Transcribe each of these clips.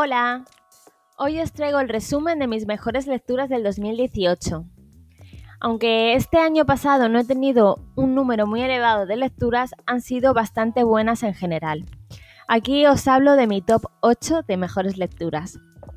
Hola, hoy os traigo el resumen de mis mejores lecturas del 2018. Aunque este año pasado no he tenido un número muy elevado de lecturas, han sido bastante buenas en general. Aquí os hablo de mi top 8 de mejores lecturas.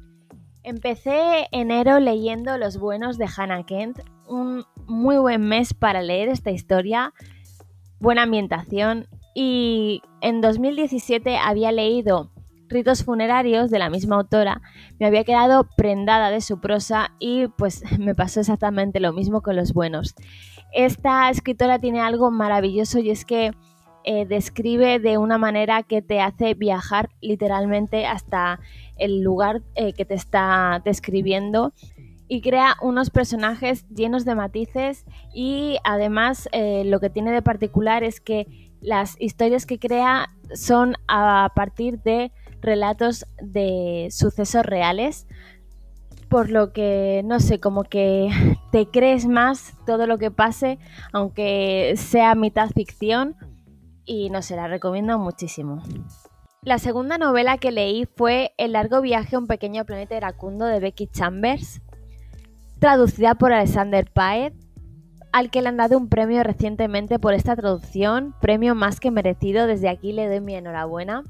Empecé enero leyendo Los buenos de Hannah Kent, un muy buen mes para leer esta historia, buena ambientación, y en 2017 había leído Ritos funerarios de la misma autora, me había quedado prendada de su prosa y pues me pasó exactamente lo mismo con Los buenos. Esta escritora tiene algo maravilloso y es que describe de una manera que te hace viajar literalmente hasta el lugar que te está describiendo y crea unos personajes llenos de matices y además lo que tiene de particular es que las historias que crea son a partir de relatos de sucesos reales, por lo que, no sé, como que te crees más todo lo que pase, aunque sea mitad ficción, y no sé, la recomiendo muchísimo. La segunda novela que leí fue El largo viaje a un pequeño planeta iracundo de Becky Chambers, traducida por Alexander Paez, al que le han dado un premio recientemente por esta traducción, premio más que merecido, desde aquí le doy mi enhorabuena.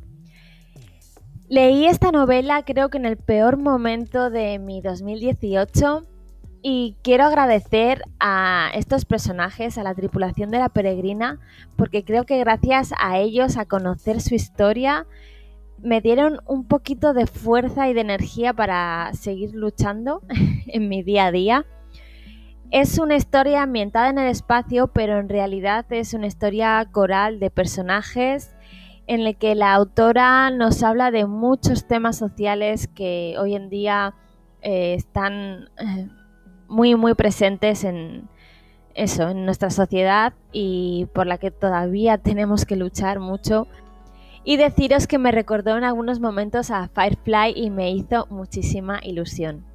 Leí esta novela creo que en el peor momento de mi 2018 y quiero agradecer a estos personajes, a la tripulación de la peregrina, porque creo que gracias a ellos, a conocer su historia, me dieron un poquito de fuerza y de energía para seguir luchando en mi día a día. Es una historia ambientada en el espacio, pero en realidad es una historia coral de personajes en la que la autora nos habla de muchos temas sociales que hoy en día están muy presentes en nuestra sociedad y por la que todavía tenemos que luchar mucho. Y deciros que me recordó en algunos momentos a Firefly y me hizo muchísima ilusión.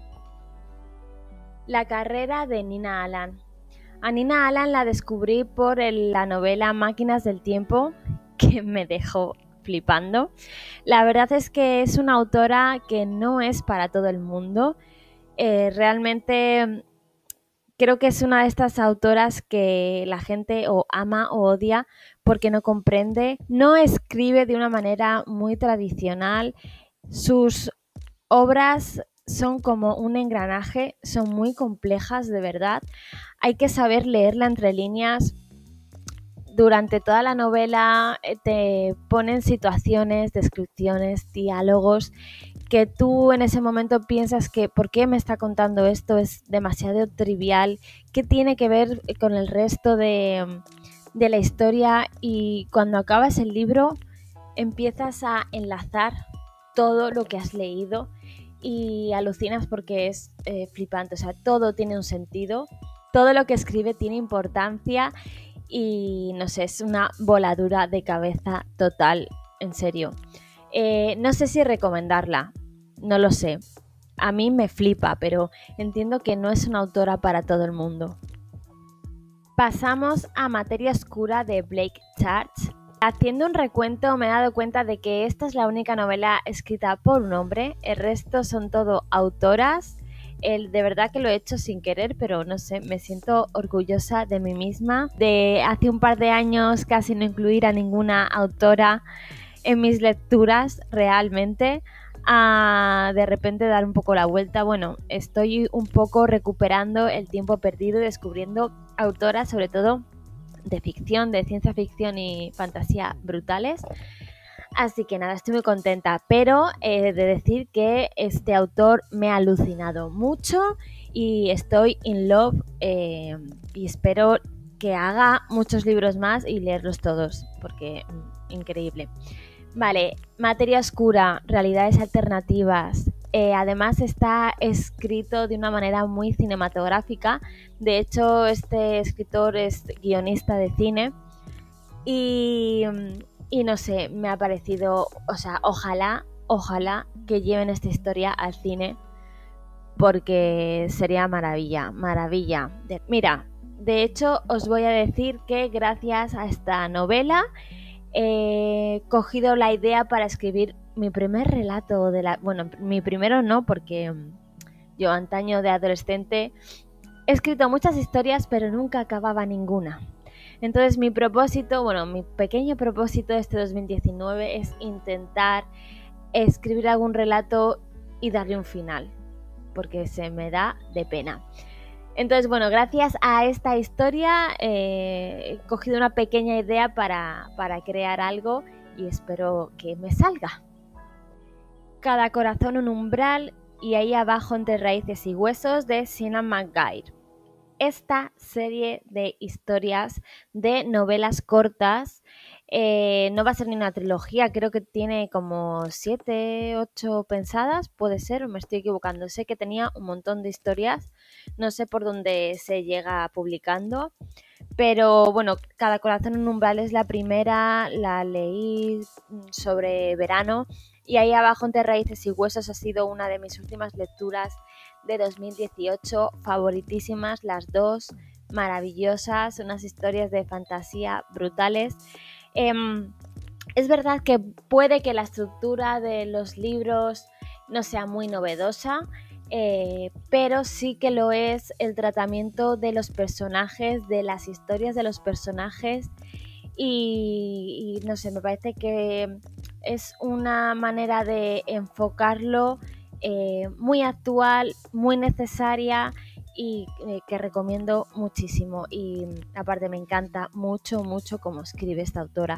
La carrera de Nina Allan. A Nina Allan la descubrí por la novela Máquinas del tiempo, que me dejó flipando. La verdad es que es una autora que no es para todo el mundo. Realmente creo que es una de estas autoras que la gente o ama o odia porque no comprende. No escribe de una manera muy tradicional. Sus obras son como un engranaje, son muy complejas de verdad. Hay que saber leerla entre líneas. Durante toda la novela te ponen situaciones, descripciones, diálogos que tú en ese momento piensas que ¿por qué me está contando esto? Es demasiado trivial. ¿Qué tiene que ver con el resto de la historia? Y cuando acabas el libro empiezas a enlazar todo lo que has leído y alucinas porque es flipante. O sea, todo tiene un sentido, todo lo que escribe tiene importancia. Y no sé, es una voladura de cabeza total, en serio. No sé si recomendarla, no lo sé. A mí me flipa, pero entiendo que no es una autora para todo el mundo. Pasamos a Materia Oscura de Blake Church. Haciendo un recuento me he dado cuenta de que esta es la única novela escrita por un hombre, el resto son todo autoras. De verdad que lo he hecho sin querer, pero no sé, me siento orgullosa de mí misma, de hace un par de años casi no incluir a ninguna autora en mis lecturas realmente, a de repente dar un poco la vuelta. Bueno, estoy un poco recuperando el tiempo perdido y descubriendo autoras, sobre todo de ficción, de ciencia ficción y fantasía brutales. Así que nada, estoy muy contenta, pero he de decir que este autor me ha alucinado mucho y estoy in love y espero que haga muchos libros más y leerlos todos, porque increíble. Vale, Materia Oscura, realidades alternativas. Además está escrito de una manera muy cinematográfica. De hecho, este escritor es guionista de cine y no sé, me ha parecido, o sea, ojalá que lleven esta historia al cine porque sería maravilla. Mira, de hecho os voy a decir que gracias a esta novela he cogido la idea para escribir mi primer relato bueno, mi primero no, porque yo antaño de adolescente he escrito muchas historias, pero nunca acababa ninguna. Entonces mi pequeño propósito de este 2019 es intentar escribir algún relato y darle un final, porque se me da de pena. Entonces, bueno, gracias a esta historia he cogido una pequeña idea para crear algo y espero que me salga. Cada corazón un umbral y ahí abajo entre raíces y huesos, de Seanan McGuire. Esta serie de historias, de novelas cortas, no va a ser ni una trilogía, creo que tiene como 7, 8 pensadas, puede ser, o me estoy equivocando. Sé que tenía un montón de historias, no sé por dónde se llega publicando, pero bueno, Cada corazón un umbral es la primera, la leí sobre verano y ahí abajo entre raíces y huesos ha sido una de mis últimas lecturas de 2018, favoritísimas las dos, maravillosas, unas historias de fantasía brutales. Es verdad que puede que la estructura de los libros no sea muy novedosa, pero sí que lo es el tratamiento de los personajes, de las historias de los personajes y no sé, me parece que es una manera de enfocarlo muy actual, muy necesaria y que recomiendo muchísimo. Y aparte me encanta mucho cómo escribe esta autora.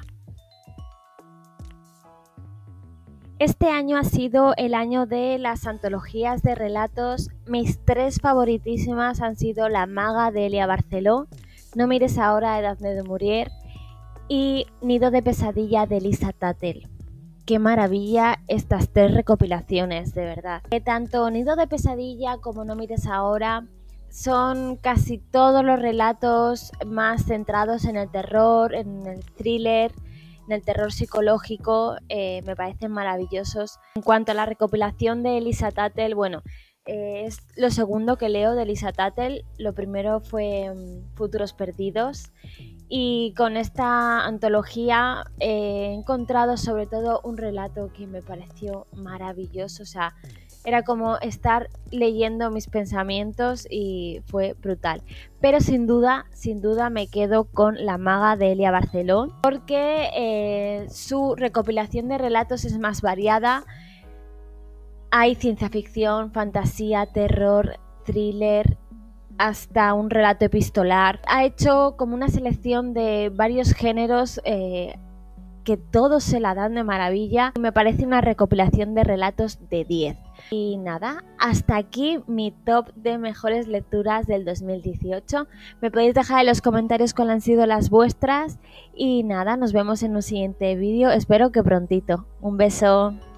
Este año ha sido el año de las antologías de relatos. Mis 3 favoritísimas han sido La maga de Elia Barceló, No mires ahora, Edad de Murier y Nido de pesadilla de Lisa Tuttle. Qué maravilla estas 3 recopilaciones, de verdad. Tanto Nido de pesadilla como No mires ahora son casi todos los relatos más centrados en el terror, en el thriller, en el terror psicológico. Me parecen maravillosos. En cuanto a la recopilación de Lisa Tuttle, bueno, es lo segundo que leo de Lisa Tuttle. Lo primero fue Futuros perdidos. Y con esta antología he encontrado sobre todo un relato que me pareció maravilloso. O sea, era como estar leyendo mis pensamientos y fue brutal. Pero sin duda me quedo con La maga de Elia Barceló, porque su recopilación de relatos es más variada. Hay ciencia ficción, fantasía, terror, thriller, hasta un relato epistolar. Ha hecho como una selección de varios géneros que todos se la dan de maravilla. Me parece una recopilación de relatos de 10. Y nada, hasta aquí mi top de mejores lecturas del 2018. Me podéis dejar en los comentarios cuáles han sido las vuestras. Y nada, nos vemos en un siguiente vídeo. Espero que prontito. Un beso.